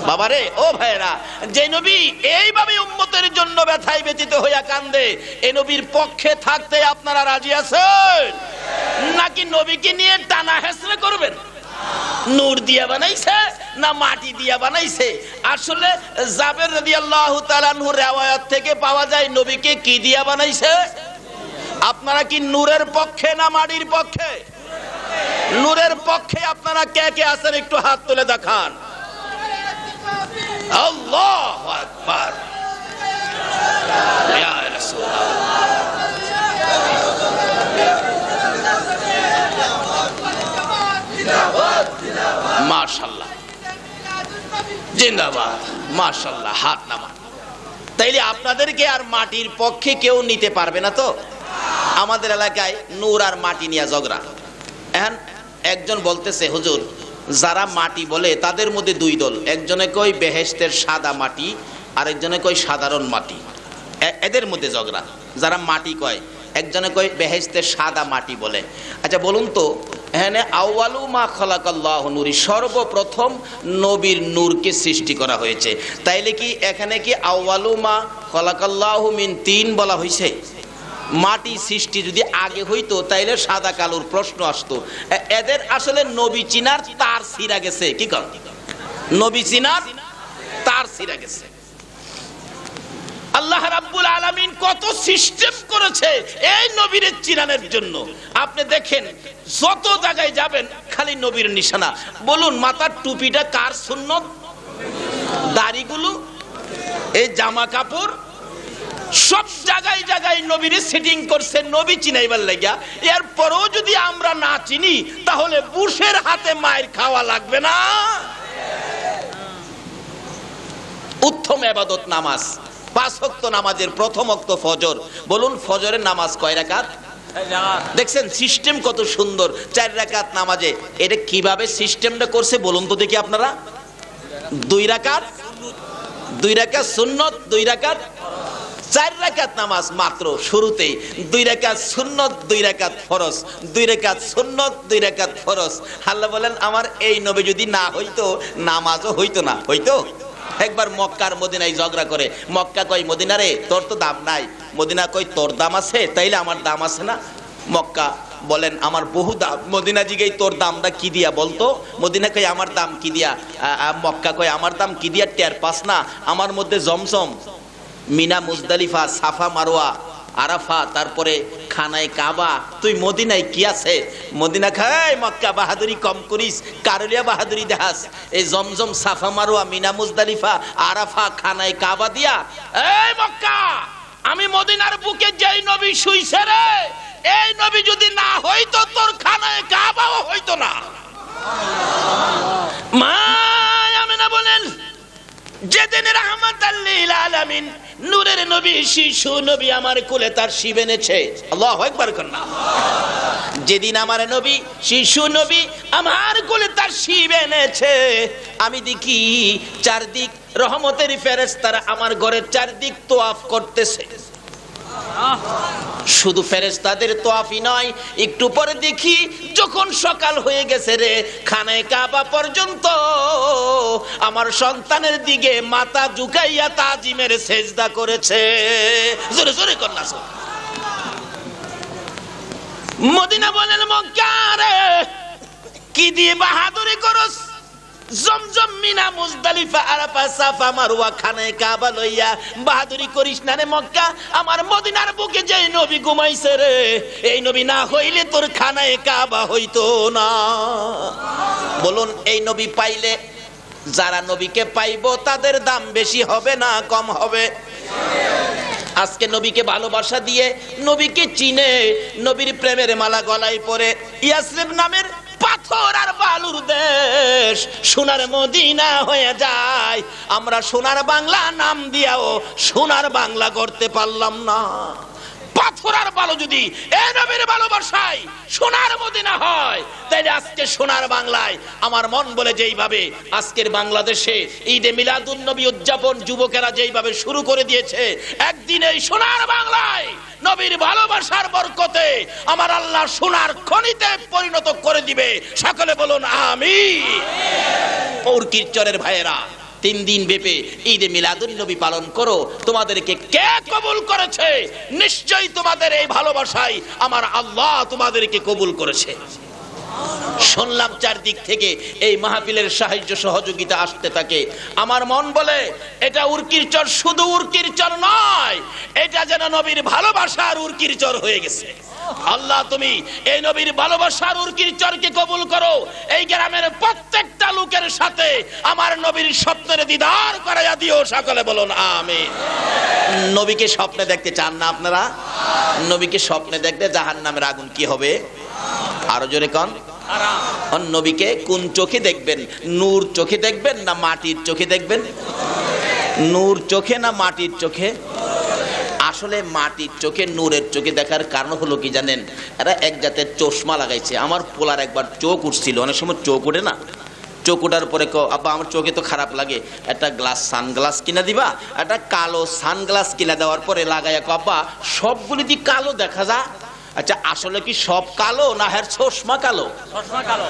বাবারে ও ভাইরা, যে নবী এইভাবে উম্মতের জন্য ব্যথায় ব্যথিত হইয়া কান্দে, এই নবীর পক্ষে থাকতে আপনারা রাজি আছেন নাকি নবীকে নিয়ে টানা হেসরা করবেন? নূর দিয়া বানাইছে না মাটি দিয়া বানাইছে? আসলে জাবের রাদিয়াল্লাহু তাআলা আনহুর riwayat থেকে পাওয়া যায় নবীকে কি দিয়া বানাইছে। আপনারা কি নূরের পক্ষে না মাটির পক্ষে? নূরের পক্ষে আপনারা কে কে আছেন একটু হাত তুলে দেখান। আল্লাহু আকবার। ইয়া রাসূলুল্লাহ, মাশাআল্লাহ, জিন্দাবাদ, মাশাআল্লাহ, হাত নামান। তাইলে আপনাদেরকে আর মাটির পক্ষে কেউ নিতে পারবে না তো? আমাদের এলাকায় নূর আর মাটি নিয়ে ঝগড়া। এখন একজন বলতেছে, হুজুর যারা মাটি বলে তাদের মধ্যে দুই দল, একজনে কই বেহেশতের সাদা মাটি, আরেকজনে কই সাধারণ মাটি। এদের মধ্যে ঝগড়া। যারা মাটি কয়, একজনে কই বেহেশতের সাদা মাটি বলে। আচ্ছা বলুন তো, এখানে আউয়ালু মা খালাকাল্লাহু নূরি, সর্বপ্রথম নবীর নূরকে সৃষ্টি করা হয়েছে। তাইলে কি এখানে কি আউয়ালু মা খালাকাল্লাহু মিন তিন বলা হয়েছে? মাটি সৃষ্টি যদি আগে হইতো তাইলে সাদা কালোর প্রশ্ন আসতো। এদের আসলে নবী চিনার তার ছিঁড়া গেছে। কি কর, নবী চিনার তার ছিঁড়া গেছে। আল্লাহ রাব্বুল আলামিন কত সিস্টেম করেছে এই নবীর চিনানোর জন্য। আপনি দেখেন যত জায়গায় যাবেন খালি নবীর নিশানা। বলুন মাথার টুপিটা কার সুন্নত? দাড়িগুলো, এই জামা কাপড়, সব জায়গায় জায়গায় নবীর সেটিং করছে নবী চিনাইবার লাগিয়া। এরপরও যদি আমরা না চিনি তাহলে বুশের হাতে মায়ের খাওয়া লাগবে না। উত্তম ইবাদত নামাজ, 5 ওয়াক্ত নামাজের প্রথম ওয়াক্ত ফজর। বলুন ফজরের নামাজ কয় রাকাত? দেখছেন সিস্টেম কত সুন্দর। 4 রাকাত নামাজে এটা কিভাবে সিস্টেমটা করছে বলুন তো দেখি আপনারা। 2 রাকাত, 2 রাকাত সুন্নত, 2 রাকাত 4 রাকাত নামাজ মাত্র শুরুতেই। 2 রাকাত সুন্নত, 2 রাকাত ফরজ, 2 রাকাত সুন্নত, 2 রাকাত ফরজ। আল্লাহ বলেন আমার এই নবী যদি না হইতো নামাজও হইতো না। হইতো? একবার মক্কার মদিনায় ঝগড়া করে। মক্কা কয় মদিনা রে তোর তো দাম নাই, মদিনা কয় তোর দাম আছে, তাইলে আমার দাম আছে না? মক্কা বলেন আমার বহু দাম। মদিনা জিগাই তোর দামটা কি দিয়া বলতো? মদিনা কয় আমার দাম কি দিয়া? মক্কা কয় আমার দাম কি দিয়া টের পাস না? আমার মধ্যে Zamzam, Mina, Muzdalifa, Safa, Marwa, Arafa, তারপরে খানায় কাবা, তুই মদিনায় কি আছে? মদিনা খায় মক্কা বাহাদুরি কম করিস, কারলিয়া বাহাদুরি দেখাস। এই Zamzam, Safa, Marwa, Mina, Muzdalifa, Arafa, খানায় কাবা দিয়া, এই মক্কা আমি মদিনার বুকে যেই নবী শুইছে রে, এই নবী যদি না হইতো তোর খানায় কাবাও হইতো না। মা আমিনা বলেন যেদিন রাহমাতাল লিল আলামিন নূরের নবী শিশু নবী আমার কোলে তার শিব এনেছে, আল্লাহু আকবার কন্না। যেদিন আমার নবী শিশু নবী আমার কোলে তার শিব এনেছে, আমি দেখি চারদিক রহমতের ফেরেশতারা আমার ঘরের চারদিক তোয়াফ করতেছে। শুধু ফেরেশতাদের তোয়াফই নয়, একটু পরে দেখি যখন সকাল হয়ে গেছে রে, খানায় কাবা পর্যন্ত আমার সন্তানের দিকে মাথা ঝুঁকাইয়া তাজিমের সেজদা করেছে। জোরে জোরে কন্যা। মদিনা বলেন মক্কা রে কি দিয়ে বাহাদুরি করস? Zamzam, Mina, Muzdalifa, Arafa, Safa, Marwa, খানায় কাবা লইয়া বাহাদুরি করিস না রে মক্কা। আমার মদিনার বুকে যে নবী ঘুমাইছে রে, এই নবী না হইলে তোর খানায় কাবা হইতো না। বলুন এই নবী পাইলে যারা নবীকে পাইবো তাদের দাম বেশি হবে না কম হবে? আজকে নবীকে ভালোবাসা দিয়ে, নবীকে চিনে, নবীর প্রেমের মালা গলায় পরে ইয়াসরিব নামের পাথর আর বালুর দেশ সোনার মদিনা হয়ে যায়। আমরা সোনার বাংলা নাম দিয়াও সোনার বাংলা করতে পারলাম না। পাথর আর বালু যদি এই নবীর ভালোবাসায় সোনার মদিনা হয়, তাইলে আজকে সোনার বাংলায় আমার মন বলে যেইভাবে আজকের বাংলাদেশে ঈদে মিলাদুন নবী উদযাপন যুবকেরা যেইভাবে শুরু করে দিয়েছে, একদিন এই সোনার বাংলায় নবীর ভালোবাসার বরকতে আমার আল্লাহ সোনার খনিতে পরিণত করে দিবে। সকলে বলুন আমিন। পৌরকিরচরের ভাইয়েরা, 3 দিন ব্যাপী ঈদে মিলাদুন নবী পালন করো। তোমাদেরকে কে কবুল করেছে? নিশ্চয়ই তোমাদের এই ভালোবাসায় আমার আল্লাহ তোমাদেরকে কবুল করেছে। শুনলাম চারদিক থেকে এই মাহফিলের সাহায্য সহযোগিতা আসতে থাকে। আমার মন বলে এটা উরকির চর, শুধু উরকির চর নয়, এটা যেন নবীর ভালোবাসার উরকির চর হয়ে গেছে। আল্লাহ তুমি এই নবীর ভালোবাসার উরকির চরকে কবুল করো। এই গ্রামের প্রত্যেকটা লোকের সাথে আমার নবীর স্বপ্নের দিদার করাইয়া দিও। সকলে বলুন আমিন। নবীকে স্বপ্নে দেখতে চান না আপনারা? নবীকে স্বপ্নে দেখতে জাহান্নামের আগুন কি হবে? আরো জোরে কোন? নবীকে কোন চোখে দেখবেন? নূর চোখে দেখবেন না মাটির চোখে দেখবেন? নূর চোখে না মাটির চোখে? আসলে মাটির চোখে নূরের চোখে দেখার কারণ হলো কি জানেন? এরা এক জাতের চশমা লাগাইছে। আমার পোলার একবার চোখ উঠছিল, অনেক সময় চোখ উঠে না, চোখ উঠার পরে আব্বা আমার চোখে তো খারাপ লাগে, একটা সানগ্লাস কিনা দিবা। একটা কালো সানগ্লাস কিনা দেওয়ার পরে লাগাইয়া আব্বা সবগুলি দিয়ে কালো দেখা যায়। আচ্ছা আসলে কি সব কালো না হ্যাঁ চশমা কালো? চশমা কালো।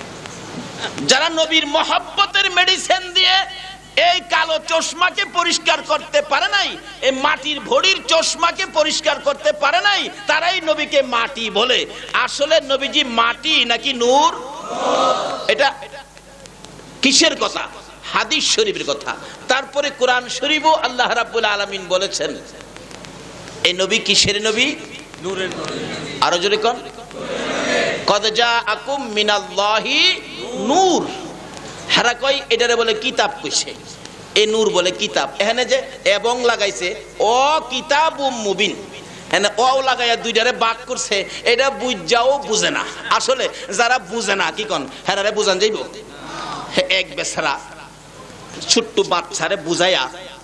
যারা নবীর মহব্বতের মেডিসিন দিয়ে এই কালো চশমাকে পরিষ্কার করতে পারে নাই, এই মাটির ভরির চশমাকে পরিষ্কার করতে পারে নাই, তারাই নবীকে মাটি বলে। আসলে নবীজি মাটি নাকি নূর? এটা কিসের কথা? হাদিস শরীফের কথা। তারপরে কোরআন শরীফও আল্লাহ রাব্বুল আলামিন বলেছেন এই নবী কিসের নবী? নূরের নবী। আরো জোরে কোন? কদ জাআকুম মিনাল্লাহি নূর। হারা কই এটারে বলে কিতাব কইছে, এ নূর বলে কিতাব। এখানে যে এবং লাগাইছে ও কিতাবুম মুবিন, এখানে ও লাগাইয়া দুইটারে বাক করছে, এটা বুঝাও বুঝে না। আসলে যারা বুঝে না কি কোন হেরারে বুঝান যাইব? এক বেচারা ছোট্ট বাচ্চারে বুঝাইয়া,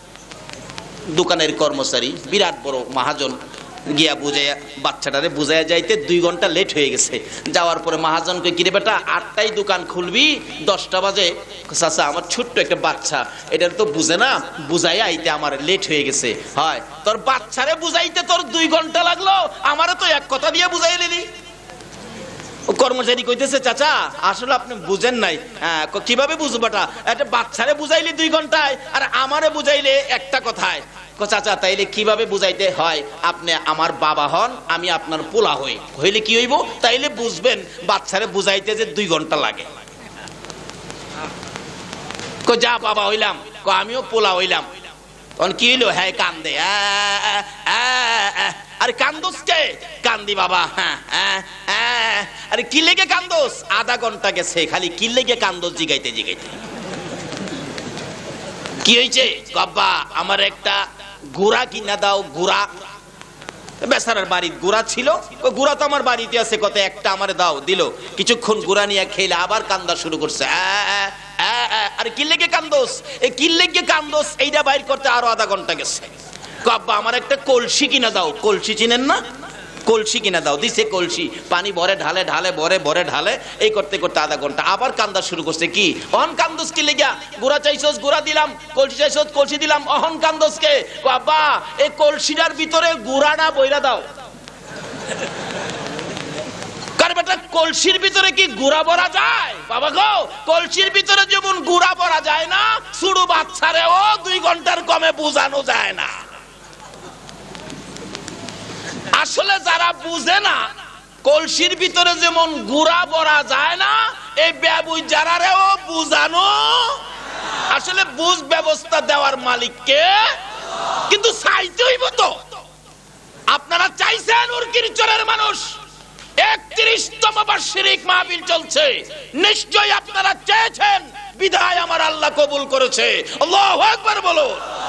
দোকানের কর্মচারী বিরাট বড় মহাজন গিয়া বুঝাইয়া বাচ্চাটারে বুঝাইয়া যাইতে 2 ঘন্টা লেট হয়ে গেছে। যাওয়ার পরে মহাজনকে কিরে বেটা 8টায় দোকান খুলবি, 10টা বাজে। চাচা আমার ছোট্ট একটা বাচ্চা, এটা তো বুঝে না, বুঝাইয়া আইতে আমার লেট হয়ে গেছে। হয় তোর বাচ্চারে বুঝাইতে তোর 2 ঘন্টা লাগলো, আমারে তো এক কথা দিয়ে বুঝাই দিলি। কর্মচারী কইতেছে চাচা আসলে আপনি বুঝেন নাই। কিভাবে বুঝবাটা? একটা বাচ্চারে বুঝাইলে 2 ঘন্টায় আর আমারে বুঝাইলে একটা কথায়। চাচা তাইলে কিভাবে বুঝাইতে হয়? আপনি আমার বাবা হন, আমি আপনার পোলা হই, হইলে কি হইব? তাইলে বুঝবেন বাচ্চারে বুঝাইতে যে 2 ঘন্টা লাগে। যা বাবা হইলাম, আমিও পোলা হইলাম। তখন কি হইলো? হ্যাঁ কান্দে। আরে কান্দোস কে? কান্দি বাবা। আরে কি লেগে কান্দোস? আধা ঘন্টা গেছে খালি কি লেগে কান্দোস জিগাইতে জিগাইতে। কি হয়েছে? বাবা আমার একটা গুড়া কিনা দাও। গুড়া? বেচারার বাড়ির গুড়া ছিল, ওই গুড়া তো আমার বাড়িতে আছে, কত একটা আমার দাও। দিল, কিছুক্ষণ গুড়া নিয়ে খেলে আবার কান্দা শুরু করছে। আরে কি লেগে কান্দোস? এই কি লেগে কান্দোস এইটা বাইর করতে আরো আধা ঘন্টা গেছে। বাবা আমার একটা কলসি কিনা দাও। কলসি চিনেন না? কলসি কিনা দাও। দিছে কলসি, পানি ভরে ঢালে ঢালে ভরে ভরে ঢালে, এই করতে করতে আধা ঘন্টা। আবার কান্দা শুরু করছে। কি অহন কান্দোস কি লেগা? গুড়া চাইছস গুড়া দিলাম, কলসি চাইছস কলসি দিলাম, অহন কান্দোস কে? বাবা এই কলসিটার ভিতরে গুড়াটা বইরা দাও। কার বেটা কলসির ভিতরে কি গুড়া ভরা যায়? বাবা গো কলসির ভিতরে যেমন গুড়া ভরা যায় না, ছোট বাচ্চারেও 2 ঘন্টার কমে বুঝানো যায় না। আসলে যারা বুঝে না কলসির ভিতরে যেমন গুড়া ভরা যায় না, এই বেবুই যারারেও বুঝানো। আসলে বুঝ ব্যবস্থা দেওয়ার মালিককে, কিন্তু চাইতে হইব তো। আপনারা চাইছেন উরকির চরের মানুষ 31তম বার্ষিক মাহফিল চলছে, নিশ্চয়ই আপনারা চেয়েছেন, বিধায় আমার আল্লাহ কবুল করেছে। আল্লাহু আকবার বলো।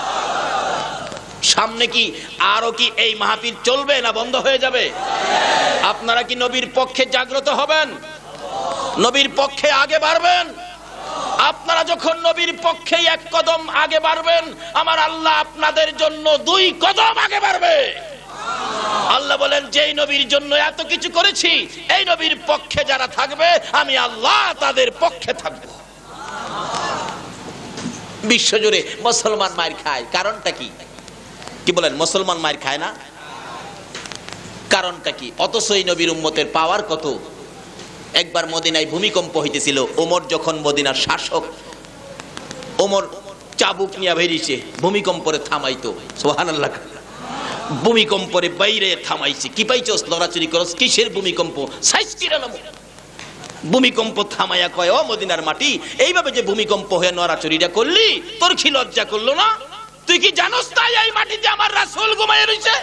সামনে কি আরো কি এই মাহফিল চলবে না বন্ধ হয়ে যাবে? আপনারা কি নবীর পক্ষে জাগ্রত হবেন? নবীর পক্ষে আগে বাড়বেন? আপনারা যখন নবীর পক্ষে 1 কদম আগে বাড়বেন, আমার আল্লাহ আপনাদের জন্য 2 কদম আগে বাড়বে। আল্লাহ বলেন যেই নবীর জন্য এত কিছু করেছি, এই নবীর পক্ষে যারা থাকবে আমি আল্লাহ তাদের পক্ষে থাকব। বিশ্বজুড়ে মুসলমান মার খায়, কারণটা কি? কি বলেন? মুসলমান মার খায় না, কারণটা কি? অথচ এই নবীর উম্মতের পাওয়ার কত। একবার মদিনায় ভূমিকম্প হইতেছিল, ওমর যখন মদিনার শাসক, ওমর চাবুক নিয়ে বেরিয়েছে, ভূমিকম্পরে থামাইতো। সুবহানাল্লাহ। ভূমিকম্পরে বাইরে থামাইছে। কি পাইছস লড়াচুরি করস, কিসের ভূমিকম্প? সাইজ কিরালাম। ভূমিকম্প থামাইয়া কয়, ও মদিনার মাটি, এইভাবে যে ভূমিকম্প হয়ে নড়াচুরিটা করলি, তোর কি লজ্জা করলো না? তুই কি জানোস তাই এই মাটিতে আমার রাসূল ঘুমায় রইছে?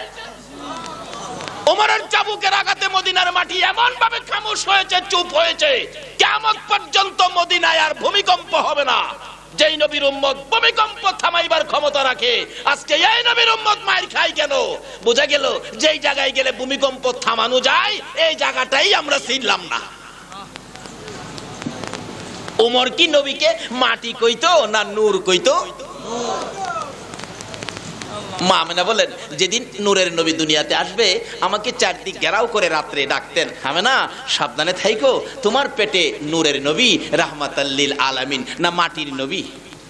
ওমরের চাবুকের আঘাতে মদিনার মাটি এমন ভাবে খামোশ হয়েছে, চুপ হয়েছে, কিয়ামত পর্যন্ত মদিনায় আর ভূমিকম্প হবে না। যেই নবীর উম্মত ভূমিকম্প থামাইবার ক্ষমতা রাখে, আজকে এই নবীর উম্মত মার খায় কেন? বোঝা গেল যেই জায়গায় গেলে ভূমিকম্প থামানো যায়, এই জায়গাটাই আমরা চিনলাম না। ওমর কি নবীকে মাটি কইতো না নূর কইতো? মা আমেনা বলেন, যেদিন নূরের নবী দুনিয়াতে আসবে, আমাকে চারদিক ঘেরাও করে রাত্রে ডাকতেন, আমেনা সাবধানে থাইকো, তোমার পেটে নূরের নবী রাহমাতাল লিল আলামিন না মাটির নবী?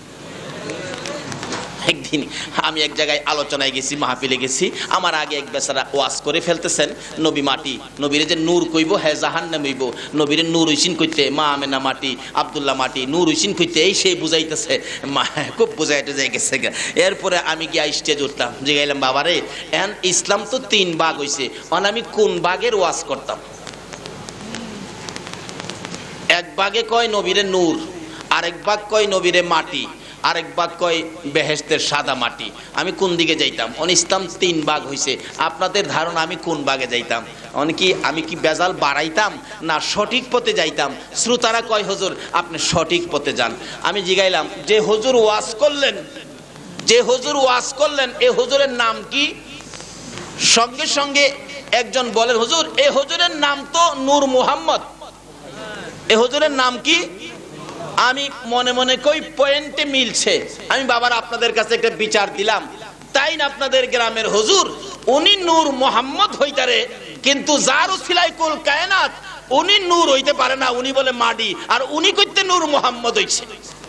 একদিন আমি এক জায়গায় আলোচনায় গেছি, মাহফিলে গেছি, আমার আগে এক বেচারা ওয়াজ করে ফেলতেছেন, নবী মাটি, নবীরে যে নূর কইব হ্যাঁ জাহান্নাম হইব, নবীরে নূর হইসিন কইতে, মা আমেনা মাটি, আব্দুল্লাহ মাটি, নূর হইসিন কইতে, এই সেই বুঝাইতেছে, খুব বুঝাইতে যাই গেছে। এরপরে আমি গিয়ে স্টেজ উঠতাম, জিগাইলাম, বাবারে এখন ইসলাম তো 3 ভাগ হইছে, মানে আমি কোন ভাগের ওয়াজ করতাম? এক ভাগে কয় নবীরে নূর, আরেক ভাগ কয় নবীরে মাটি, আরেক ভাগ কয় বেহেশতের সাদা মাটি। আমি কোন দিকে যাইতাম? ইসলাম 3 ভাগ হইছে, আপনাদের ধারণা আমি কোন ভাগে যাইতাম? অনেকি আমি কি বেজাল বাড়াইতাম না সঠিক পথে যাইতাম? শ্রোতারা কয়, হুজুর আপনি সঠিক পথে যান। আমি জিগাইলাম, যে হুজুর ওয়াজ করলেন, যে হুজুর ওয়াজ করলেন, এই হুজুরের নাম কি? সঙ্গে সঙ্গে একজন বলেন, হুজুর এই হুজুরের নাম তো নূর মুহাম্মদ। এই হুজুরের নাম কি? আমি মনে মনে কই পয়েন্টে মিলছে। আমি বাবার আপনাদের কাছে একটা বিচার দিলাম, তাই না আপনাদের গ্রামের হুজুর উনি নূর মুহাম্মদ হইতারে, কিন্তু যার উসিলায় কুল কায়নাত উনি নূর হইতে পারে না, উনি বলে মাটি, আর উনি কইতে নূর মুহাম্মদ হইছে।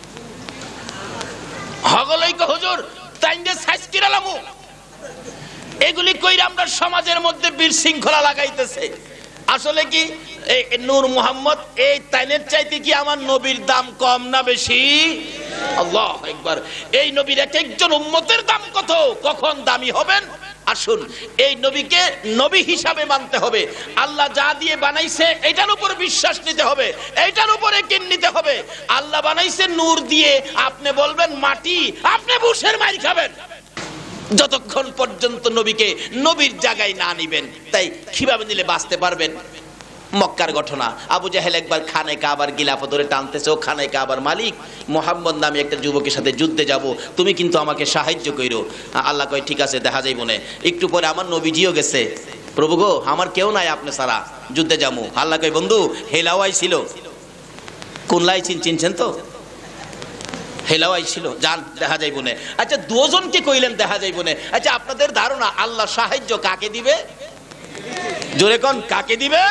হগলই কো হুজুর তাই যে সাইজ কিরালামু, এগুলি কইরা আমরা সমাজের মধ্যে বিশৃঙ্খলা লাগাইতেছে। আসলে কি নূর মুহাম্মদ এই তাইনের চাইতে কি আমার নবীর দাম কম না বেশি? আল্লাহু আকবার। এই নবীর এক একজন উম্মতের দাম কত, কখন দামি হবেন? আসুন এই নবীকে নবী হিসাবে মানতে হবে। আল্লাহ যা দিয়ে বানাইছে এটার উপর বিশ্বাস নিতে হবে, এটার উপরে কিন নিতে হবে। আল্লাহ বানাইছে নূর দিয়ে, আপনি বলবেন মাটি, আপনি বুশের মাইর খাবেন যতক্ষণ পর্যন্ত নবীকে নবীর জায়গায় না নিবেন। তাই কিভাবে নিলে বাঁচতে পারবেন? মক্কার ঘটনা, আবু জাহেল একবার খানে কাবার গিলাফ ধরে টানতেছে, ও খানে কাবার মালিক মুহাম্মদ নামে একটা যুবকের সাথে যুদ্ধে যাব, তুমি কিন্তু আমাকে সাহায্য কইরো। আল্লাহ কয় ঠিক আছে, দেখা যাইব না। একটু পরে আমার নবীজিও গেছে, প্রভু গো আমার কেউ নাই আপনি সারা, যুদ্ধে যাবো। আল্লাহ কয় বন্ধু হেলাওয়াই ছিল, কোন লাই চিনছেন তো? হেলাওয়াই ছিল, যান দেখা যাইব না। আচ্ছা দুজনকে কইলেন দেখা যাইব না, আচ্ছা আপনাদের ধারণা আল্লাহ সাহায্য কাকে দিবে? জোরে কোন কাকে দিবে?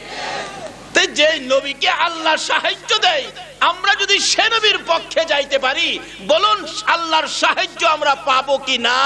যে নবীকে আল্লাহ সাহায্য দেয়, আমরা যদি সে নবীর পক্ষে যাইতে পারি, বলুন আল্লাহর সাহায্য আমরা পাবো কি না?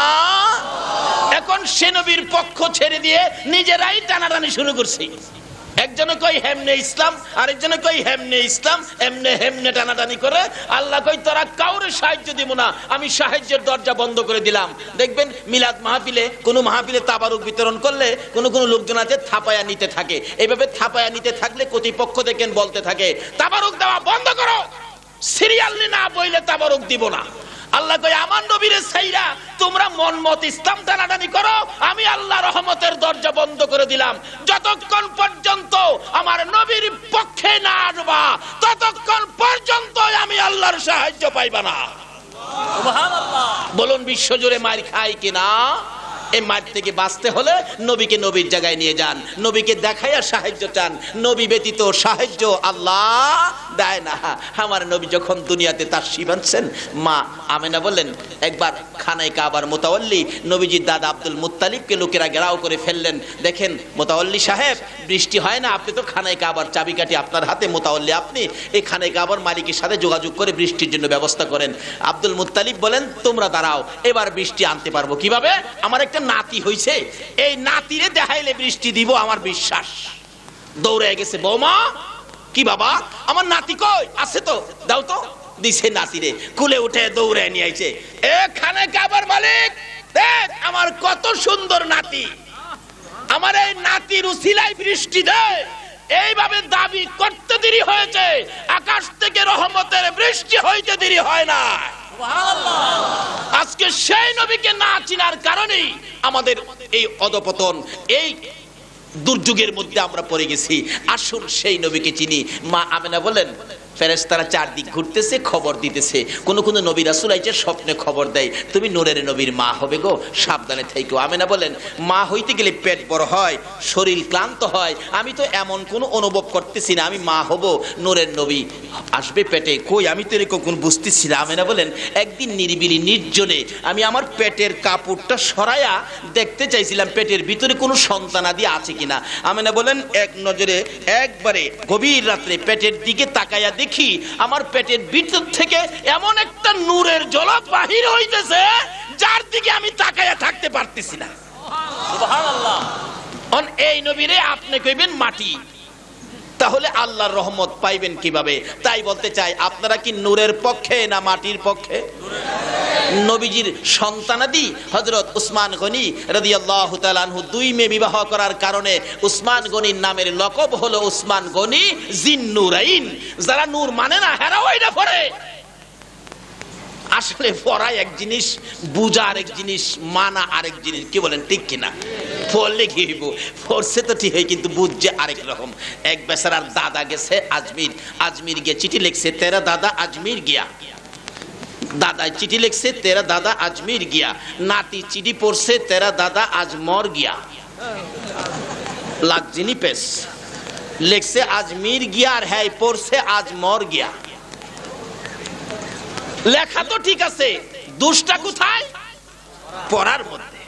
এখন সে নবীর পক্ষ ছেড়ে দিয়ে নিজেরাই টানাটানি শুরু করছি। একজনে কই হেমনে ইসলাম, আরেকজনে কই হেমনে ইসলাম, এমনে হেমনে টানাটানি করে। আল্লাহ কই তোরা কাউরে সাহায্য দিব না, আমি সাহায্যের দরজা বন্ধ করে দিলাম। দেখবেন মিলাদ মাহফিলে, কোন মাহফিলে তাবারুক বিতরণ করলে কোন কোন লোকজন আছে থাপায়া নিতে থাকে। এইভাবে থাপায়া নিতে থাকলে কর্তৃপক্ষ দেখেন বলতে থাকে তাবারুক দেওয়া বন্ধ করো, সিরিয়াল না বইলে তাবারুক দিব না। আল্লাহ কয় আমার নবীরে ছাইরা তোমরা মন মত ইসলাম টানাটানি করো, আমি আল্লাহ রহমতের দরজা বন্ধ করে দিলাম। যতক্ষণ পর্যন্ত আমার নবীর পক্ষে না আসবা, ততক্ষণ পর্যন্ত আমি আল্লাহর সাহায্য পাইবা না। সুবহানাল্লাহ। বলুন বিশ্বজুড়ে মার খায় কিনা? এই মার থেকে বাঁচতে হলে নবীকে নবীর জায়গায় নিয়ে যান, নবীকে দেখাইয়া সাহায্য চান। নবী ব্যতীত সাহায্য আল্লাহ দেয় না। আমার নবী যখন দুনিয়াতে তাশরীফ আনছেন, মা আমেনা বললেন একবার খানায় কাবার মুতাওয়াল্লি নবীজির দাদা আব্দুল মুত্তালিবকে লোকেরা ঘেরাও করে ফেললেন। দেখেন মুতাওয়াল্লি সাহেব, বৃষ্টি হয় না, আপনি তো খানায় কাবার চাবিকাঠি আপনার হাতে, মুতাওয়াল্লি আপনি, এই খানায় কাবার মালিকের সাথে যোগাযোগ করে বৃষ্টির জন্য ব্যবস্থা করেন। আব্দুল মুত্তালিব বলেন তোমরা দাঁড়াও, এবার বৃষ্টি আনতে পারবো কিভাবে? আমার একটা নাতি হইছে, এই নাতিরে দেখাইলে বৃষ্টি দিব আমার বিশ্বাস। দৌড়ে গেছে বৌমা, কি বাবা আমার নাতি কই? আছে তো, দাও তো দিছে নাতিরে, কুলে উঠে দৌড়ে নিয়ে আইছে, এখানে কাবার মালিক দেখ আমার কত সুন্দর নাতি, আমার এই নাতির উসিলায় বৃষ্টি দেয়। এইভাবে দাবি করতে দেরি হয়েছে, আকাশ থেকে রহমতের বৃষ্টি হইতে দেরি হয় না। আজকে সেই নবীকে না চিনার কারণেই আমাদের এই অধপতন, এই দুর্যোগের মধ্যে আমরা পড়ে গেছি। আসুন সেই নবীকে চিনি। মা আমেনা বলেন ফেরেশতারা চারদিক ঘুরতেছে, খবর দিতেছে। কোন কোন নবী রাসূল আইছে স্বপ্নে খবর দেয়, তুমি নূরের নবীর মা হবে গো, সাবধানে থেকো। আমেনা বলেন মা হইতে গেলে পেট বড় হয়, শরীর ক্লান্ত হয়, আমি তো এমন কোনো অনুভব করতেছি না আমি মা হব, নূরের নবী আসবে পেটে, কই আমি তো এরকম কোন বুঝতেছি না। আমেনা বলেন একদিন নিরিবিলি নির্জনে আমি আমার পেটের কাপড়টা সরাইয়া দেখতে চাইছিলাম পেটের ভিতরে কোনো সন্তানাদি আছে কিনা। আমেনা বলেন এক নজরে একবারে গভীর রাত্রে পেটের দিকে তাকাইয়া দেখি আমার পেটের ভিতর থেকে এমন একটা নূরের ঝলক বাহির হইতেছে যার দিকে আমি তাকাইয়া থাকতে পারতেছি না। সুবহানাল্লাহ। এই নবীরে আপনি কইবেন মাটি, তাহলে আল্লাহর রহমত পাইবেন কিভাবে? তাই বলতে চাই আপনারা কি নূরের পক্ষে না মাটির পক্ষে? নবীজির সন্তানাদি হযরত উসমান গনি রাদিয়াল্লাহু তাআলা আনহু 2 মেয়ে বিবাহ করার কারণে উসমান গনির নামের লকব হলো উসমান গনি জিন্নুরাইন। যারা নূর মানে না হেরা ওইটা পড়ে। আসলে পড়া এক জিনিস, বুঝা আরেক জিনিস, মানা আরেক জিনিস, কি বলেন ঠিক কিনা? পড়লে কি হইব, পড়ছে তো ঠিক হয় কিন্তু বুঝছে আরেক রকম। এক বেচারার দাদা গেছে আজমির, আজমির গিয়ে চিঠি লিখছে তেরা দাদা আজমির গিয়া, দাদা চিঠি লিখছে তেরা দাদা আজমির গিয়া, নাতি চিঠি পড়ছে তেরা দাদা আজমর গিয়া, লাগজিনি পেস লিখছে আজমির গিয়া আর হ্যাঁ পড়ছে আজমর গিয়া। লেখা তো ঠিক আছে, দোষটা কোথায়? পড়ার মধ্যে।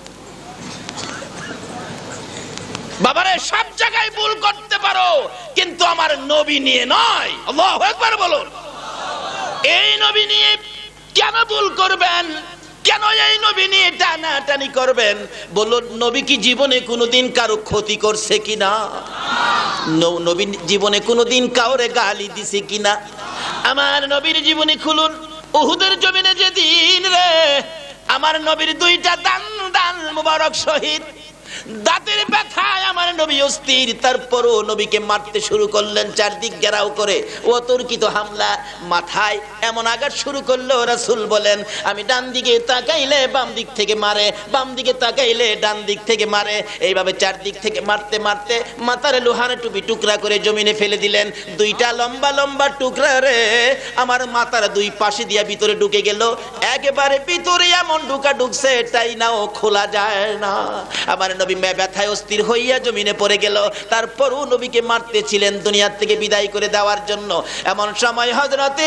বাবারে সব জায়গায় ভুল করতে পারো কিন্তু আমার নবী নিয়ে নয়। আল্লাহু আকবার বলুন। এই নবী নিয়ে কেন ভুল করবেন? কেন এই নবী নিয়ে টানাটানি করবেন? বলুন নবী কি জীবনে কোনোদিন কারো ক্ষতি করছে কিনা? নবী জীবনে কোনোদিন কাউরে গালি দিছে কিনা? আমার নবীর জীবনী খুলুন, উহুদের জমিনে যেদিন রে আমার নবীর 2টা দান মুবারক শহীদ, দাঁতের ব্যথায় আমার নবী অস্থির, তারপরও নবীকে মারতে শুরু করলেন, চারদিক ঘেরাও করে অতর্কিত হামলা, মাথায় এমন আঘাত শুরু করলো রাসূল বলেন আমি ডান দিকে তাকাইলে বাম দিক থেকে মারে, বাম দিকে তাকাইলে ডান দিক থেকে মারে, এইভাবে চারদিক থেকে মারতে মারতে মাথার লোহার টুপি টুকরা করে জমিনে ফেলে দিলেন। 2টা লম্বা লম্বা টুকরা রে আমার মাথার 2 পাশে দিয়া ভিতরে ঢুকে গেল, একেবারে ভিতরে এমন ঢুকছে তাই না ও খোলা যায় না। আমার নবী ব্যথায় অস্থির হইয়া জমিনে পড়ে গেল, তারপরও নবীকে মারতেছিলেন দুনিয়া থেকে বিদায় করে দেওয়ার জন্য। এমন সময় হযরতে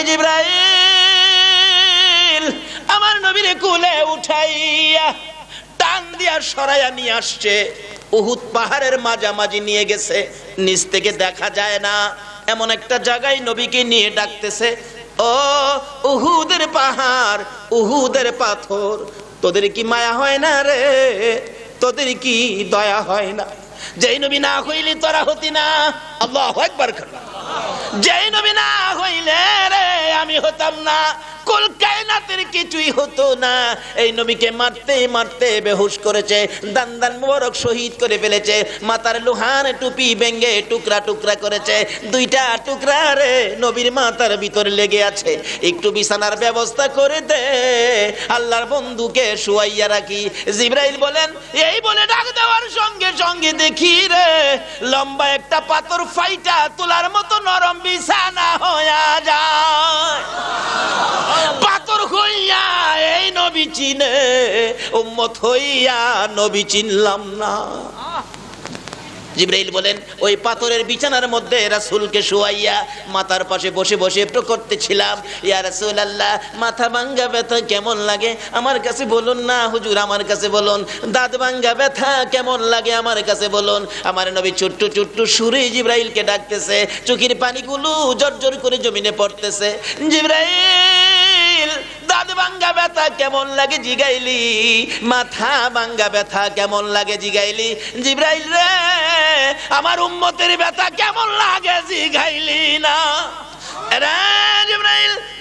জিবরাইল আমার নবীরে কোলে উঠাইয়া টান দিয়া সরাইয়া নিয়ে আসছে, উহুদ পাহাড়ের মাঝামাঝি নিয়ে গেছে, নিচ থেকে দেখা যায় না এমন একটা জায়গায় নবীকে নিয়ে ডাকতেছে, ও উহুদের পাহাড়, উহুদের পাথর, তোদের কি মায়া হয় না রে? তোদের কি দয়া হয় না? যেই নবী না হইলে তোরা হতি না। আল্লাহু আকবার। যেই নবী না হইলে রে আমি হতাম না, কুল কায়নাতের কিছুই হতো না। এই নবীকে মারতে মারতে বেহুশ করেছে, দান মোবারক শহীদ করে ফেলেছে, মাথার লোহার টুপি ভেঙে টুকরা টুকরা করেছে, 2টা টুকরা রে নবীর মাথার ভিতরে লেগে আছে। একটু বিছানার ব্যবস্থা করে দে, আল্লাহর বন্ধুকে শুয়াইয়া রাখি। জিবরাইল বলেন এই বলে ডাক দেওয়ার সঙ্গে সঙ্গে দেখি রে লম্বা একটা পাথর ফাইটা তোলার মতো নরম বিছানা হইয়া যায়। পাথর হইয়া এই নবী চিনে, উম্মত হইয়া নবী চিনলাম না। জিবরাইল বলেন ওই পাথরের বিছানার মধ্যে রাসূলকে শুয়াইয়া মাথার পাশে বসে বসে করতেছিলাম, ইয়া রাসূলুল্লাহ মাথা ভাঙা ব্যথা কেমন লাগে আমার কাছে বলুন না হুজুর, আমার কাছে বলুন। দাঁত ভাঙা ব্যথা কেমন লাগে আমার কাছে বলুন। আমার নবী ছোট্ট ছোট্ট সুরে জিবরাইলকে ডাকতেছে, চোখের পানিগুলো জর্জর করে জমিনে পড়তেছে। জিবরাইল দাঁত ভাঙা ব্যথা কেমন লাগে জিগাইলি, মাথা ভাঙা ব্যথা কেমন লাগে জিগাইলি। জিবরাইল রে আমার উম্মতের ব্যথা কেমন লাগে জিগাইলি না। রে জিবরাইল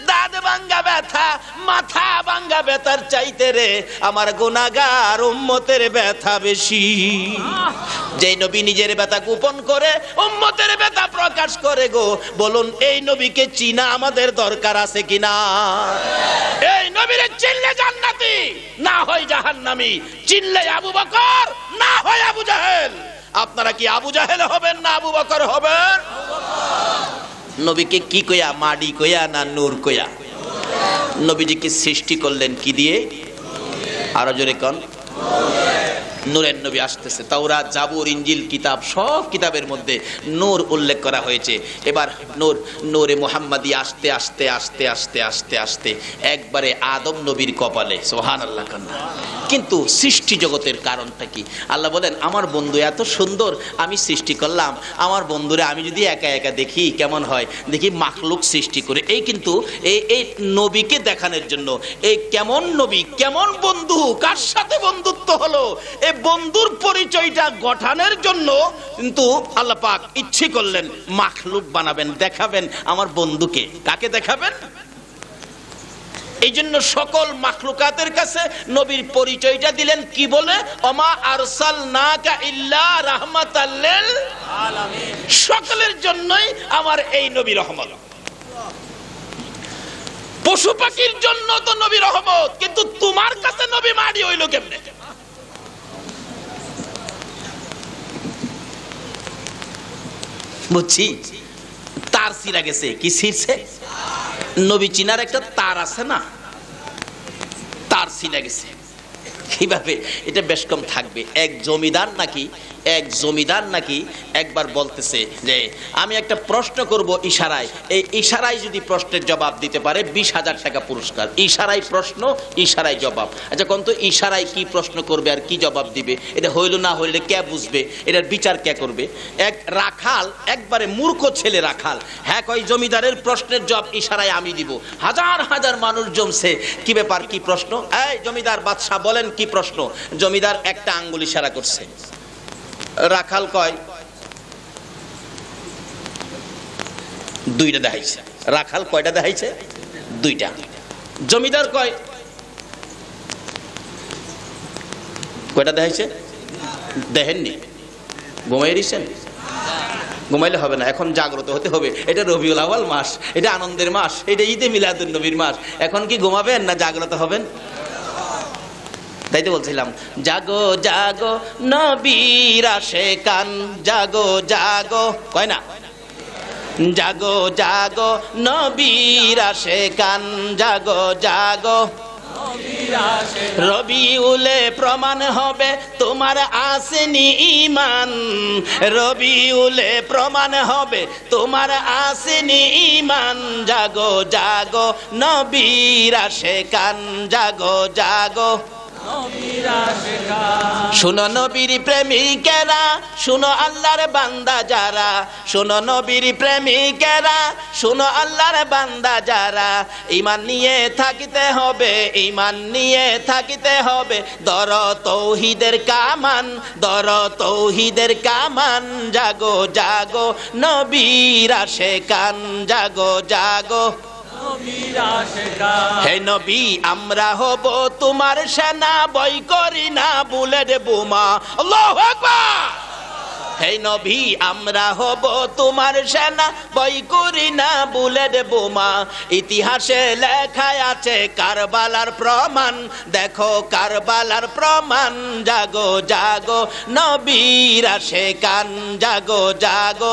দাঁত ভাঙ্গা ব্যথা, মাথা ভাঙ্গা ব্যথার চাইতে রে আমার গুনাহগার উম্মতের ব্যথা বেশি। যে নবী নিজের ব্যথা গোপন করে উম্মতের ব্যথা প্রকাশ করে গো, বলুন এই নবীকে চিনা আমাদের দরকার আছে কিনা? এই নবীরে চিনলে জান্নাতি, না হয় জাহান্নামী। চিনলে আবু বকর, না হয় আবু জাহেল। আপনারা কি আবু জাহেল হবেন না আবু বকর হবেন? নবীকে কি কইয়া, মাডি কইয়া না নূর কইয়া? নবীজিকে সৃষ্টি করলেন কি দিয়ে? আরো জোরে কোন? নূরের নবী আসতেছে। তাওরাত, জাবুর, ইনজিল কিতাব, সব কিতাবের মধ্যে নূর উল্লেখ করা হয়েছে। এবার নূরে মুহাম্মাদি আস্তে আস্তে আস্তে আস্তে আস্তে আস্তে একবারে আদম নবীর কপালে। সুবহানাল্লাহ। কিন্তু সৃষ্টি জগতের কারণটা কি? আল্লাহ বলেন আমার বন্ধু এত সুন্দর, আমি সৃষ্টি করলাম। আমার বন্ধুরে আমি যদি একা একা দেখি কেমন হয়, দেখি মাখলুক সৃষ্টি করে। এই কিন্তু এই নবীকে দেখানোর জন্য, এই কেমন নবী, কেমন বন্ধু, কার সাথে বন্ধুত্ব হলো, এই বন্ধুর পরিচয়টা গঠনের জন্য কিন্তু আল্লাহ পাক ইচ্ছে করলেন মাখলুক বানাবেন, দেখাবেন আমার বন্ধুকে। কাকে দেখাবেন? এই জন্য সকল মাখলুকাতের কাছে নবীর পরিচয়টা দিলেন কি বলে? ওমা আরসালনাকা ইল্লা রাহমাতাল লিল আলামিন। সকলের জন্যই আমার এই নবী রহমত। পশু পাখির জন্য তো নবী রহমত, কিন্তু তোমার কাছে নবী মাড়ি হইল কেমনে? বুঝছি তার ছিঁড়া গেছে। কি ছিঁড়ছে? নবী চিনার একটা তার আছে না, তার ছিঁড়া গেছে। কিভাবে? এটা বেশ কম থাকবে। এক জমিদার নাকি একবার বলতেছে যে আমি একটা প্রশ্ন করব ইশারায়, এই ইশারায় যদি প্রশ্নের জবাব দিতে পারে 20,000 টাকা পুরস্কার। ইশারায় প্রশ্ন, ইশারায় জবাব। আচ্ছা কোন তো ইশারায় কি প্রশ্ন করবে আর কি জবাব দিবে? এটা হইল না হইলে কে বুঝবে? এটার বিচার কে করবে? এক রাখাল, একবারে মূর্খ ছেলে রাখাল, হ্যাঁ কই জমিদারের প্রশ্নের জবাব ইশারায় আমি দিব। হাজার হাজার মানুষ জমছে, কি ব্যাপার, কি প্রশ্ন? এই জমিদার বাদশা বলেন কি প্রশ্ন? জমিদার একটা আঙ্গুল ইশারা করছে। রাখাল কয় দুইটা দেখাইছে। রাখাল কয়টা দেখাইছে? দুইটা। জমিদার কয় কয়টা দেখাইছে? দেখেননি? ঘুমাই দিচ্ছেন? ঘুমাইলে হবে না, এখন জাগ্রত হতে হবে। এটা রবিউল আউয়াল মাস, এটা আনন্দের মাস, এটা ঈদে মিলাদুন নবীর মাস। এখন কি ঘুমাবেন না জাগ্রত হবেন? তাই তো বলছিলাম, জাগো জাগো নবীর আশিকান, জাগো জাগো, কয় না? জাগো জাগো নবীর আশিকান, জাগো জাগো। রবিউলে প্রমাণ হবে তোমার আসেনি ঈমান, রবিউলে প্রমাণ হবে তোমার আসেনি ঈমান। জাগো জাগো নবীর আশিকান, জাগো জাগো। শুনো নবীর প্রেমিকেরা, শুনো আল্লাহর বান্দা যারা, শুনো নবীর প্রেমিকেরা, শুনো আল্লাহর বান্দা যারা। ঈমান নিয়ে থাকিতে হবে, ঈমান নিয়ে থাকিতে হবে। দর তৌহিদের কামান, দর তৌহিদের কামান। জাগো জাগো নবীর আশিকান, জাগো জাগো। হে নবী আমরা হব তোমার সেনা, বই করি না বুলেট বোমা। আল্লাহু আকবার। হে নবী আমরা হব তোমার সেনা, বই করি না বুলেট বোমা। ইতিহাসে লেখা আছে কারবালার প্রমাণ, দেখো কারবালার প্রমাণ। জাগো জাগো নবীর আশিকান, জাগো জাগো।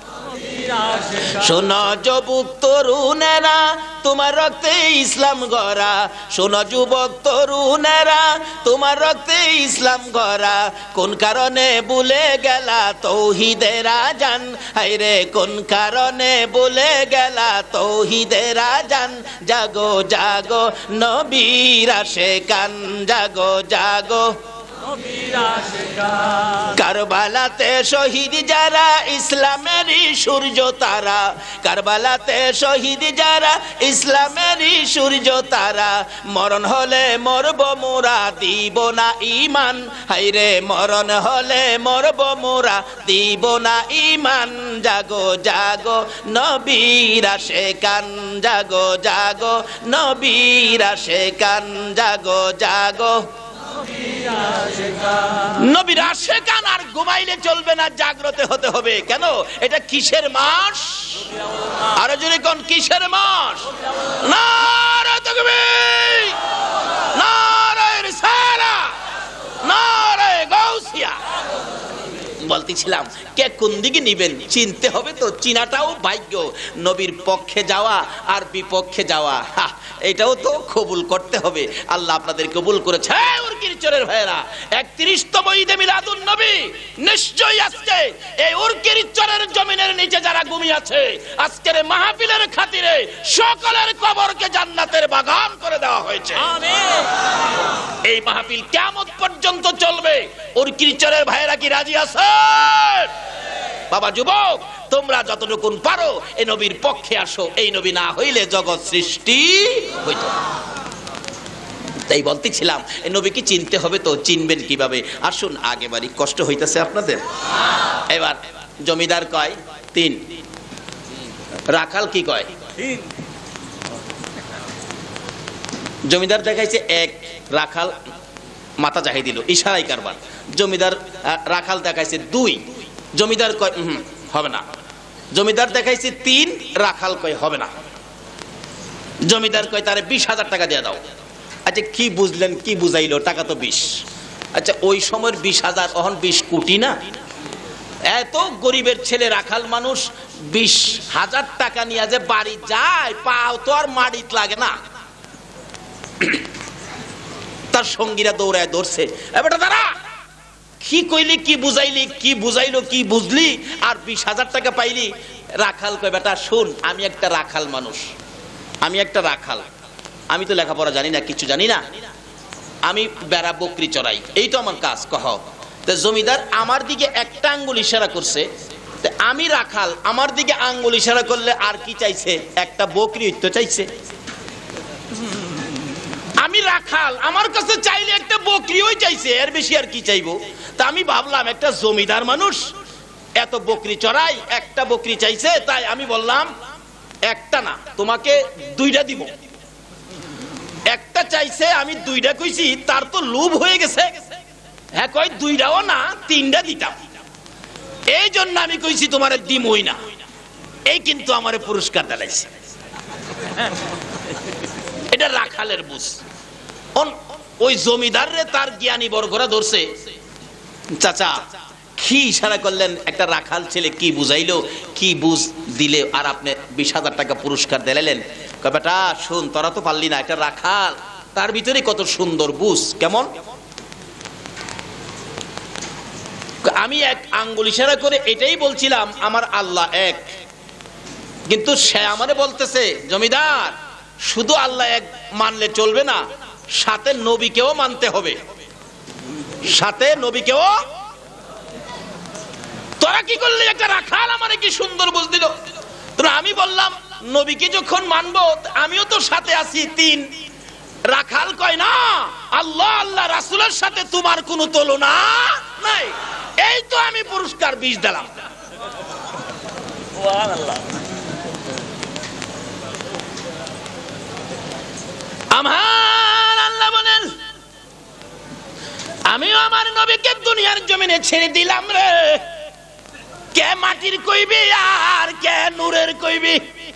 শোনো যুবক তরুণেরা তোমার রক্তে ইসলাম গড়া, শোনো যুবক তরুণেরা তোমার রক্তে ইসলাম গড়া। কোন কারণে ভুলে গেলা তৌহিদের আযান, হায়রে কোন কারণে ভুলে গেলা তৌহিদের আযান। জাগো জাগো নবীর আশিকান, জাগো জাগো। কারবালাতে শহীদ যারা ইসলামেরই সূর্য তারা, কারবালাতে শহীদ যারা ইসলামেরই সূর্য তারা, মরণ হলে মরব মোরা দিব না ঈমান, হায়রে মরণ হলে মরব মোরা দিব না ঈমান। জাগো জাগো নবীর আশিকান, জাগো জাগো নবীর আশিকান, জাগো জাগো নবীর আশিকান। আর ঘুমাইলে চলবে না, জাগ্রত হতে হবে। কেন? এটা কিসের মাস? আরো জোরে কোন কিসের মাস? নারে তাকবীর, নারে রিসালাত, নারে গাউসিয়া। বলতেছিলাম কে কোন দিকে নিবেন চিনতে হবে তো, চিনাটাও ভাগ্য। নবীর পক্ষে যাওয়া আর বিপক্ষে যাওয়া এটাও তো কবুল করতে হবে। আল্লাহ আপনাদের কবুল করেছে। উরকিরচরের ভাইরা 31তম ঈদে মিলাদুন নবী নিশ্চয়ই আজকে এই উরকিরচরের জমিনের নিচে যারা ঘুমিয়ে আছে, আজকের মাহফিলের খাতিরে সকলের কবরকে জান্নাতের বাগান করে দেওয়া হয়েছে। আমিন। এই মাহফিল কিয়ামত পর্যন্ত চলবে। উরকিরচরের ভাইরা কি রাজি আছে? বাবা যুবক, তোমরা যতটুকুন পারো এই নবীর পক্ষে আসো। এই নবী না হইলে জগৎ সৃষ্টি হইত না। তাই বলতেছিলাম এই নবীকে চিনতে হবে তো, চিনবেন কিভাবে? আসুন আগে বাড়ি, কষ্ট হইতেছে আপনাদের? এবার জমিদার কয় 3, রাখাল কি কয়? জমিদার দেখাইছে 1, রাখাল মাথা চাহিয়ে দিল, ইশারাই কারবার। জমিদার রাখাল দেখাইছে 2, জমিদার কয় হবে না। জমিদার দেখাইছে 3, রাখাল কয় হবে না। জমিদার কয় তারে 20,000 টাকা দিয়ে দাও। আচ্ছা কি বুঝলেন, কি বুঝাইলো? টাকা তো 20। আচ্ছা ওই সময়ের 20,000 এখন 20 কোটি না? এত গরিবের ছেলে রাখাল মানুষ 20,000 টাকা নিয়ে যে বাড়ি যায়, পাও তো আর মাটিত লাগে না। তার সঙ্গীরা দৌড়ায় ধরছে, বেটা দাঁড়া, কি কইলি, কি বুঝাইলি, কি বুঝাইলো, কি বুঝলি, আর 20,000 টাকা পাইলি? রাখাল কয় বেটা শুন, আমি একটা রাখাল মানুষ, আমি একটা রাখাল, আমি তো লেখাপড়া জানি না, কিছু জানি না, আমি বেড়া বকরি চড়াই, এই তো আমার কাজ। কহ তো জমিদার আমার দিকে একটা আঙ্গুল ইশারা করছে, আমি রাখাল, আমার দিকে আঙ্গুল ইশারা করলে আর কি চাইছে? একটা বকরি তো চাইছে। আমি রাখাল, আমার কাছে চাইলে একটা বকরিও চাইছে, এর বেশি আর কি চাইবো? তা আমি ভাবলাম একটা জমিদার মানুষ এত বকরি চড়াই, একটা বকরি চাইছে, তাই আমি বললাম একটা না, তোমাকে 2টা দিব। একটা চাইছে, আমি 2টা কইছি, তার তো লোভ হয়ে গেছে। হ্যাঁ কয় 2টাও না, 3টা দিতাম। এই জন্য আমি কইছি তোমারে দিমই না। এই কিন্তু আমারে পুরস্কার দিলাইছে। এটা রাখালের বুঝ। ওই জমিদার রে তার জ্ঞানী বর্গরা ধরছে, চাচা কি ইশারা করলেন? একটা রাখাল ছেলে কি বুঝাইলো, কি বুঝ দিলে আর আপনি 20,000 টাকা পুরস্কার দিলেন? বেটা শুন, তোরা তো পারলি না, একটা রাখাল, তার ভিতরে কত সুন্দর বুঝ। কেমন? আমি এক আঙ্গুল ইশারা করে এটাই বলছিলাম আমার আল্লাহ এক, কিন্তু সে আমারে বলতেছে জমিদার শুধু আল্লাহ এক মানলে চলবে না, সাথে নবীকেও মানতে হবে, সাথে নবীকেও। তোরা কি করলি? একটা রাখাল আমারে কি সুন্দর বুঝ দিল। তোরা আমি বললাম নবীকে যখন মানবো আমিও তো সাথে আছি 3। রাখাল কয় না, আল্লাহ আল্লাহ রাসূলের সাথে তোমার কোনো তুলনা নাই। এই তো আমি পুরস্কার 20 দিলাম। সুবহানাল্লাহ। আমার আল্লাহ বলেন আমিও আমার নবীকে দুনিয়ার জমিনে ছেড়ে দিলাম রে। কে মাটির কইবি আর কে নূরের কইবি?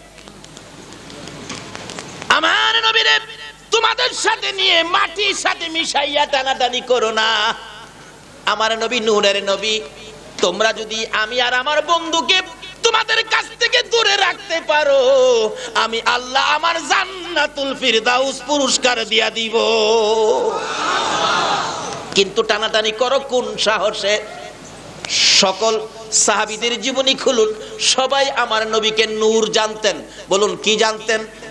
আমার নবীরে তোমাদের সাথে নিয়ে মাটির সাথে মিশাইয়া টানাটানি করো না। আমার নবী নূরের নবী। তোমরা যদি আমি আর আমার বন্ধুকে তোমাদের কাছ থেকে দূরে রাখতে পারো, আমি আল্লাহ আমার জান্নাতুল ফিরদাউস পুরস্কার দিয়া দিব। কিন্তু টানাটানি করো কোন সাহসে? সকল সাহাবীদের জীবনী খুলুন, সবাই আমার নবীকে নূর জানতেন। বলুন কি জানতেন?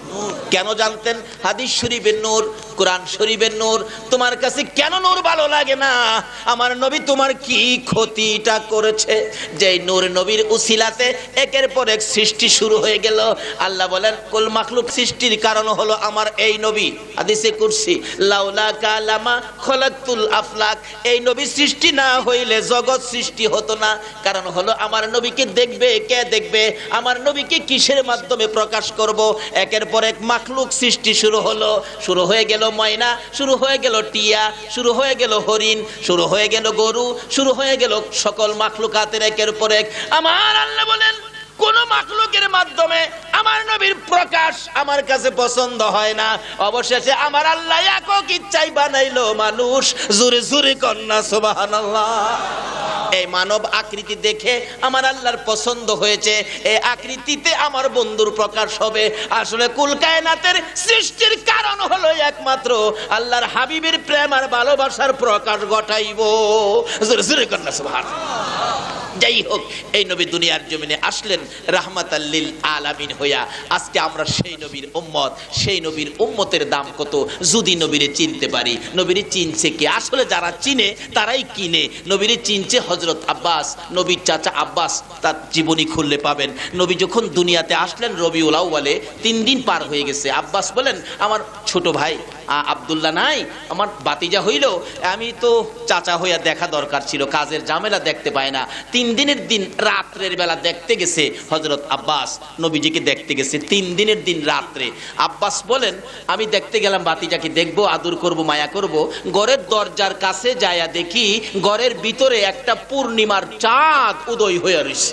কেন জানতেন? হাদিস শরীফের নূর, কোরআন শরীফের নূর। তোমার কাছে কেন নূর ভালো লাগে না? আমার নবী তোমার কি ক্ষতিটা করেছে যে নূর নবীর উসিলাতে একের পর এক সৃষ্টি শুরু হয়ে গেল? আল্লাহ বলেন কুল মাখলুক সৃষ্টির কারণ হলো আমার এই নবী। হাদিসে কুরসি, লাউলা কালামা খলাকতুল আফলাক, এই নবী সৃষ্টি না হইলে জগৎ সৃষ্টি হতো না। কারণ হলো আমার নবীকে দেখবে কে? দেখবে আমার নবীকে কিসের মাধ্যমে প্রকাশ করব? একের পর এক মাখলুক সৃষ্টি শুরু হলো। শুরু হয়ে গেল ময়না, শুরু হয়ে গেল টিয়া, শুরু হয়ে গেল হরিণ, শুরু হয়ে গেল গরু, শুরু হয়ে গেল সকল মাখলুকাতের একের পর এক। আমার আল্লাহ বলেন কোন মাখলুকের মাধ্যমে আমার নবীর প্রকাশ আমার কাছে পছন্দ হয় না। অবশেষে আমার আল্লাহ একক ইচ্ছাই বানাইলো মানুষ। জোরে জোরে কন্যা সুবহানাল্লাহ। এই মানব আকৃতি দেখে আমার আল্লাহর পছন্দ হয়েছে, এই আকৃতিতে আমার বন্ধুর প্রকাশ হবে। আসলে কুল কায়নাতের সৃষ্টির কারণ হলো একমাত্র আল্লাহর হাবিবের প্রেম আর ভালোবাসার প্রকাশ ঘটাইব। জোরে জোরে কন্যা সুবহানাল্লাহ। যাই হোক, এই নবী দুনিয়ার জমিনে আসলেন রাহমাতাল লিল আলামিন হইয়া। আজকে আমরা সেই নবীর উম্মত। সেই নবীর উম্মতের দাম কত যদি নবীরে চিনতে পারি। নবীরে চিনছে কে? আসলে যারা চিনে তারাই কিনে। নবীরে চিনছে হযরত আব্বাস, নবীর চাচা আব্বাস। তার জীবনী খুললে পাবেন নবী যখন দুনিয়াতে আসলেন রবিউল আউয়ালে 3 দিন পার হয়ে গেছে। আব্বাস বলেন আমার ছোট ভাই আব্দুল্লাহ নাই, আমার বাতিজা হইল, আমি তো চাচা হইয়া দেখা দরকার ছিল, কাজের ঝামেলা দেখতে পায় না। 3 দিনের দিন রাত্রের বেলা দেখতে গেছে হযরত আব্বাস, নবীজিকে দেখতে গেছে 3 দিনের দিন রাত্রে। আব্বাস বলেন আমি দেখতে গেলাম, বাতিজাকে দেখবো, আদর করব, মায়া করব। ঘরের দরজার কাছে যায়া দেখি ঘরের ভিতরে একটা পূর্ণিমার চাঁদ উদয় হয়ে রয়েছে।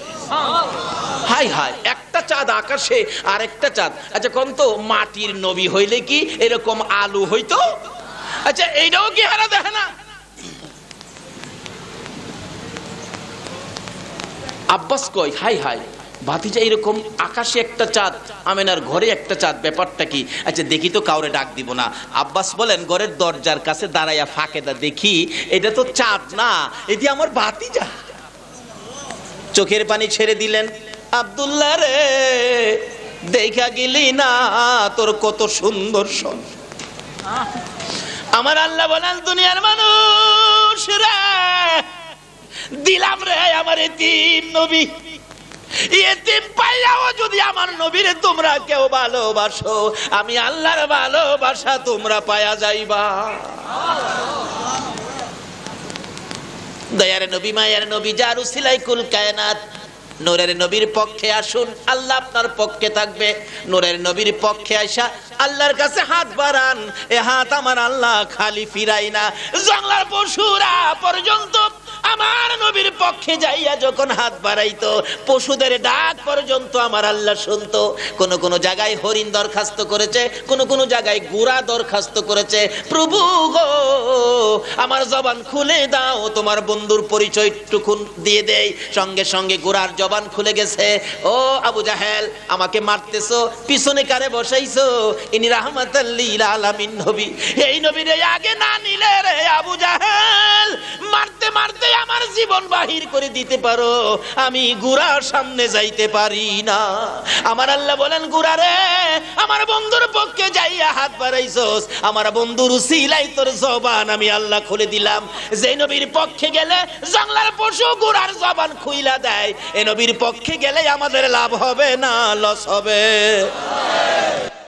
হাই হাই, একটা চাঁদ আকাশে আর একটা চাঁদ। আচ্ছা কোন তো মাটির নবী হইলে কি এরকম আলু হইতো? আচ্ছা এইটাও কি হারা দেখে না? আব্বাস কই হাই হাই, ভাতিজা এরকম আকাশে একটা চাঁদ, আমেনার ঘরে একটা চাঁদ, ব্যাপারটা কি? আচ্ছা দেখি তো, কাউরে ডাক দিব না। আব্বাস বলেন ঘরের দরজার কাছে দাঁড়াইয়া ফাঁকেদা দেখি এটা তো চাঁদ না, এটি আমার ভাতিজা। চোখের পানি ছেড়ে দিলেন, আব্দুল্লাহ রে দেখা গেলি না তোর কত সুন্দর সন। আমার আল্লাহ বলেন দুনিয়ার মানুষ রে দিলাম রে আমার এতিম নবী, এতিম পাইয়াও যদি আমার নবীরে তোমরা কেউ ভালোবাসো, আমি আল্লাহর ভালোবাসা তোমরা পায়া যাইবা। দয়ার নবী, মায়ের নবী, যার উসিলায় কুল কায়নাত। নূরের নবীর পক্ষে আসুন, আল্লাহ আপনার পক্ষে থাকবে। নূরের নবীর পক্ষে আইসা আল্লাহর কাছে হাত বাড়ান, এ হাত আমার আল্লাহ খালি ফিরাই না। জঙ্গলার পশুরা পর্যন্ত আমার নবীর পক্ষে যাইয়া যখন হাত বাড়াইতো, পশুদের ডাক পর্যন্ত আমার আল্লাহ শুনতো। কোন কোন জায়গায় হরিণ দরখাস্ত করেছে, কোন কোন জায়গায় গুড়া দরখাস্ত করেছে, প্রভু গো আমার জবান খুলে দাও, তোমার বন্ধুর পরিচয় টুকুন দিয়ে দেই। সঙ্গে সঙ্গে গুড়ার জবান খুলে গেছে। ও আবু জাহেল, আমাকে মারতেছো, পিছনে কারে বসাইছো? ইনি রাহমাতাল লিল আলামিন নবী। এই নবীর আগে না নিলে রে আবু জাহেল মারতে মারতে আমার জীবন বাহির করে দিতে পারো, আমি গুড়ার সামনে যাইতে পারি না। আমার আল্লাহ বলেন গুড়া রে আমার বন্ধুর পক্ষে যাইয়া হাত বাড়াইছস, আমার বন্ধুর উসিলাই তোর জবান আমি আল্লাহ খুলে দিলাম। যে নবীর পক্ষে গেলে জঙ্গলার পশু গুড়ার জবান খুইলা দেয়, এ নবীর পক্ষে গেলে আমাদের লাভ হবে না লস হবে?